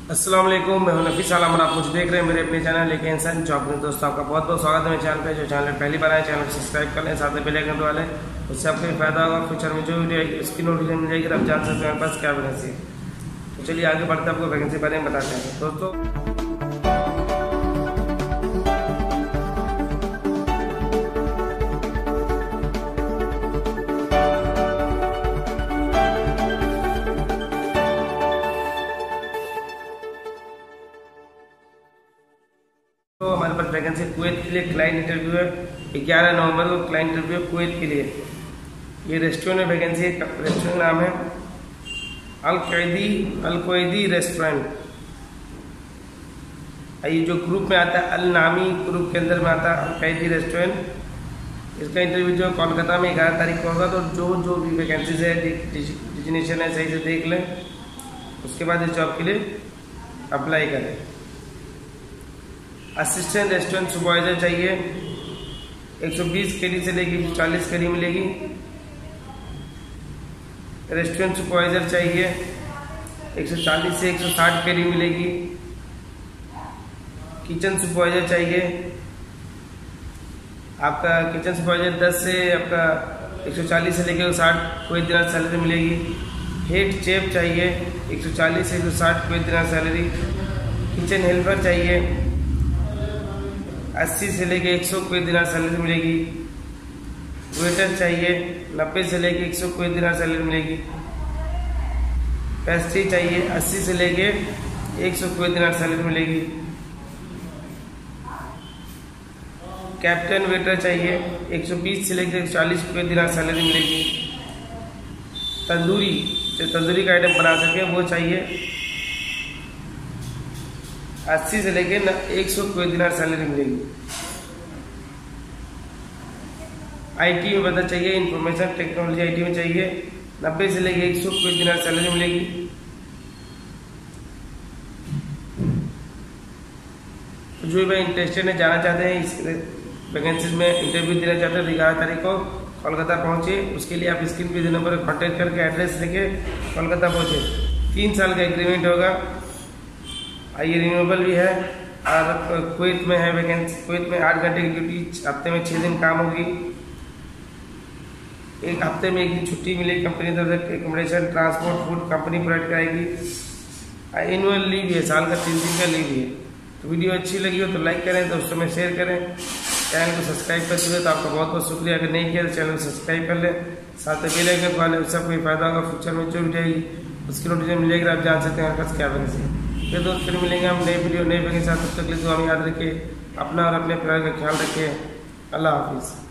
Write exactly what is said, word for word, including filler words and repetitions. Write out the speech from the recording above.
अस्सलाम वालेकुम, मैं हूं नफीस आलम और आप मुझे देख रहे हैं मेरे अपने चैनल लेके इंसान जॉब में। दोस्तों आपका बहुत बहुत स्वागत है मेरे चैनल पे। जो चैनल पहली बार आए चैनल को सब्सक्राइब कर लें, साथ में बेल आइकन दबा लें, उससे आपको भी फायदा होगा। फ्यूचर में जो वीडियो आएगी उसकी नोटिफिकेशन मिल जाएगी, आप जान सकते हैं मेरे पास क्या वैकेंसी है। तो चलिए आगे बढ़ते आपको वैकेंसी बारे में बताते हैं। दोस्तों तो हमारे पास वैकेंसी कुवैत के लिए क्लाइंट इंटरव्यू है। ग्यारह नवंबर को क्लाइंट इंटरव्यू है कुवैत के लिए। ये रेस्टोरेंट में वैकेंसी है। रेस्टोरेंट नाम है अल कैदी अल कैदी रेस्टोरेंट। ये जो ग्रुप में आता है अल नामी ग्रुप के अंदर में आता है अल कैदी रेस्टोरेंट। इसका इंटरव्यू जो कोलकाता में ग्यारह तारीख को होगा। तो जो जो भी वैकेंसीज है डिजिग्नेशन है सही से देख लें, उसके बाद इस जॉब के लिए अप्लाई करें। असिस्टेंट रेस्टोरेंट सुपरवाइजर चाहिए। एक सौ बीस केडी से लेकर एक सौ चालीस केडी मिलेगी। रेस्टोरेंट सुपरवाइजर चाहिए, एक सौ चालीस से एक सौ साठ केडी मिलेगी। किचन सुपरवाइजर चाहिए, आपका किचन सुपरवाइजर दस से आपका एक सौ चालीस से लेकर साठ कोई दिनार सैलरी मिलेगी। हेड चेफ चाहिए, एक सौ चालीस से एक सौ साठ कोई दिनार सैलरी। किचन हेल्पर चाहिए, अस्सी से लेके एक सौ कोई दिनार सैलरी मिलेगी। वेटर चाहिए, नब्बे से लेके एक सौ कोई दिनार सैलरी मिलेगी। पेस्ट्री चाहिए, अस्सी से लेके एक सौ कोई दिनार सैलरी मिलेगी। कैप्टन वेटर चाहिए, एक सौ बीस से लेकर एक सौ चालीस कोई दिनार सैलरी मिलेगी। तंदूरी, जो तंदूरी का आइटम बना सके वो चाहिए, अस्सी से लेके एक सौ कोई दिनार सैलरी मिलेगी। आईटी में बंदा चाहिए, इंफॉर्मेशन टेक्नोलॉजी आईटी में चाहिए, नब्बे से लेके एक सौ कोई दिनार सैलरी मिलेगी। जो भी इंटरेस्टेड है, जाना चाहते हैं इस वैकेंसी में इंटरव्यू देना चाहते हैं, ग्यारह तारीख को कोलकाता पहुंचे। उसके लिए आप स्क्रीन पे नंबर पर कॉन्टेक्ट करके एड्रेस लेके कोलकाता पहुंचे। तीन साल का एग्रीमेंट होगा, ये रिन्यूएबल भी है। और कुवैत में है वैकेंसी। कुवैत में आठ घंटे की ड्यूटी, हफ्ते में छः दिन काम होगी। एक हफ्ते में एक दिन छुट्टी मिलेगी। कंपनी तरफ से accommodation, transport, food company provide कराएगी। एनुअल लीव है, साल का तीन दिन का लीव है। तो वीडियो अच्छी लगी हो तो लाइक करें, दोस्तों में शेयर करें। चैनल को सब्सक्राइब कर चुके तो आपका बहुत बहुत शुक्रिया। अगर नहीं किया तो चैनल को सब्सक्राइब कर लें, साथ में बेल आइकन दबा लें, उससे कोई फायदा होगा। फ्यूचर में जो वीडियो आएगी उसकी नोटिफिकेशन मिलेगी, आप जान सकते हैं हमारे पास क्या वैकेंसी। ये दोस्त फिर मिलेंगे हम नए वीडियो नए वैकेंसी के साथ। तब तक के लिए दुआ में याद रखिए, अपना और अपने परिवार का ख्याल रखिए। अल्लाह हाफिज़।